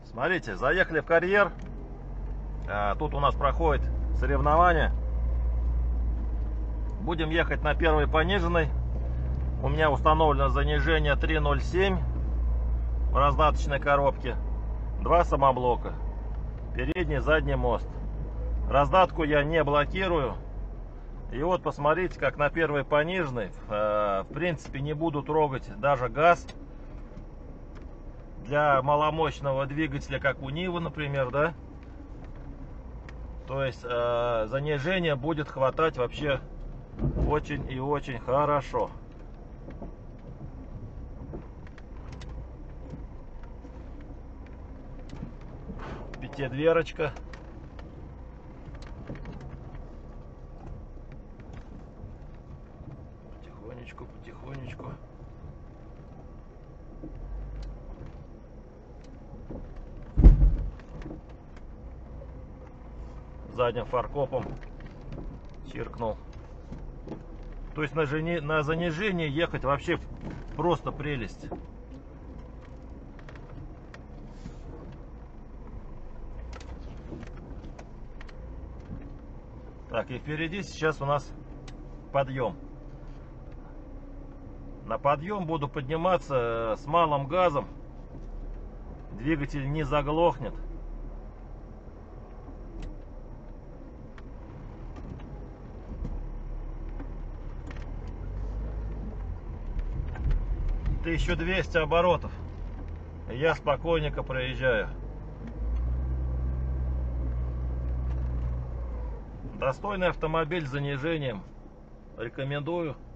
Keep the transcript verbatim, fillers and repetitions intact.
Смотрите, заехали в карьер. Тут у нас проходит соревнование. Будем ехать на первой пониженной. У меня установлено занижение три ноль семь в раздаточной коробке. Два самоблока. Передний, задний мост. Раздатку я не блокирую. И вот посмотрите, как на первой пониженной, в принципе, не буду трогать даже газ. Для маломощного двигателя, как у Нивы, например, да. То есть э, занижение будет хватать вообще очень и очень хорошо. Пятидверочка. Потихонечку, потихонечку. Задним фаркопом чиркнул. То есть на, жени, на занижение ехать вообще просто прелесть. Так, и впереди сейчас у нас подъем. На подъем буду подниматься с малым газом. Двигатель не заглохнет. тысяча двести оборотов. Я спокойненько проезжаю. Достойный автомобиль с занижением. Рекомендую.